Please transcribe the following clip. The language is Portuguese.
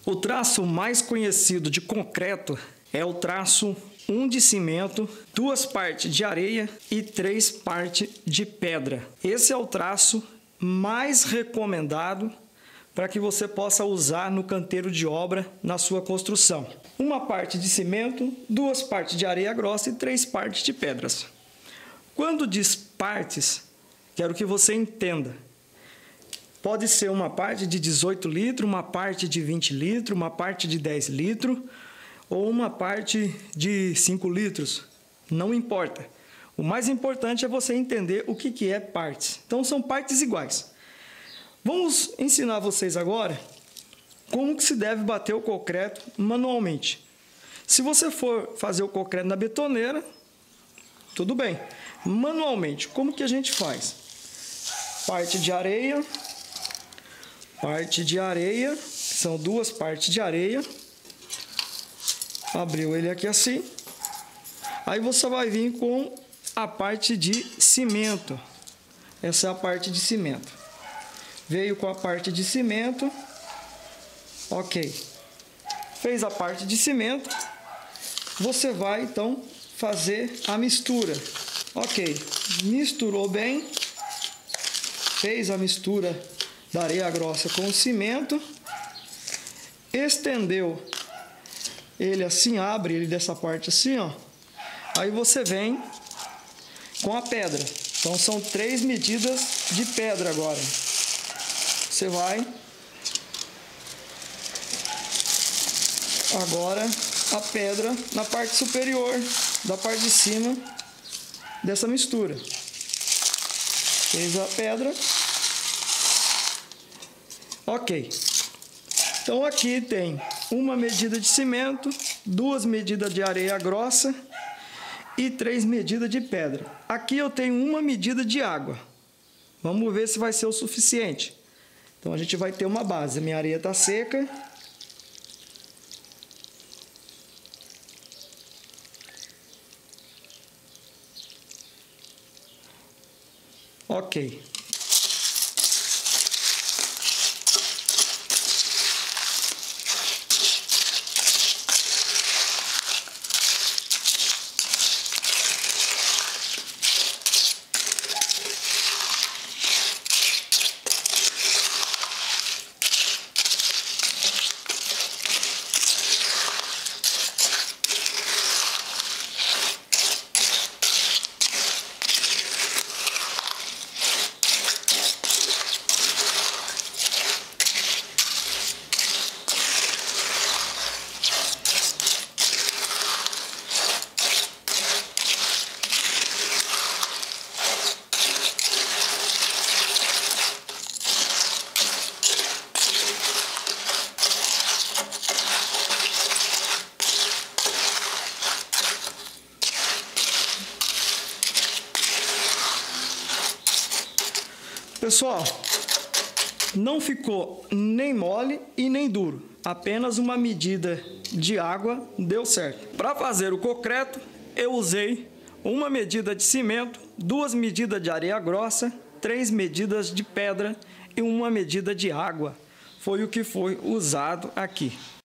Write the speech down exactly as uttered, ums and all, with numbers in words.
O traço mais conhecido de concreto é o traço um de cimento, duas partes de areia e três partes de pedra. Esse é o traço mais recomendado para que você possa usar no canteiro de obra na sua construção. Uma parte de cimento, duas partes de areia grossa e três partes de pedras. Quando diz partes, quero que você entenda. Pode ser uma parte de dezoito litros, uma parte de vinte litros, uma parte de dez litros ou uma parte de cinco litros. Não importa. O mais importante é você entender o que que é partes. Então, são partes iguais. Vamos ensinar vocês agora como que se deve bater o concreto manualmente. Se você for fazer o concreto na betoneira, tudo bem. Manualmente, como que a gente faz? Parte de areia, parte de areia, são duas partes de areia. Abriu ele aqui assim. Aí você vai vir com a parte de cimento. Essa é a parte de cimento. Veio com a parte de cimento. Ok. Fez a parte de cimento. Você vai então fazer a mistura. Ok. Misturou bem. Fez a mistura da areia grossa com o cimento. Estendeu ele assim, abre ele dessa parte assim, ó. Aí você vem com a pedra. Então são três medidas de pedra agora. Você vai agora a pedra na parte superior da parte de cima dessa mistura. Fez a pedra. Ok. Então aqui tem uma medida de cimento, duas medidas de areia grossa e três medidas de pedra. Aqui eu tenho uma medida de água. Vamos ver se vai ser o suficiente. Então a gente vai ter uma base. A minha areia está seca. Ok. Pessoal, não ficou nem mole e nem duro. Apenas uma medida de água deu certo. Para fazer o concreto, eu usei uma medida de cimento, duas medidas de areia grossa, três medidas de pedra e uma medida de água. Foi o que foi usado aqui.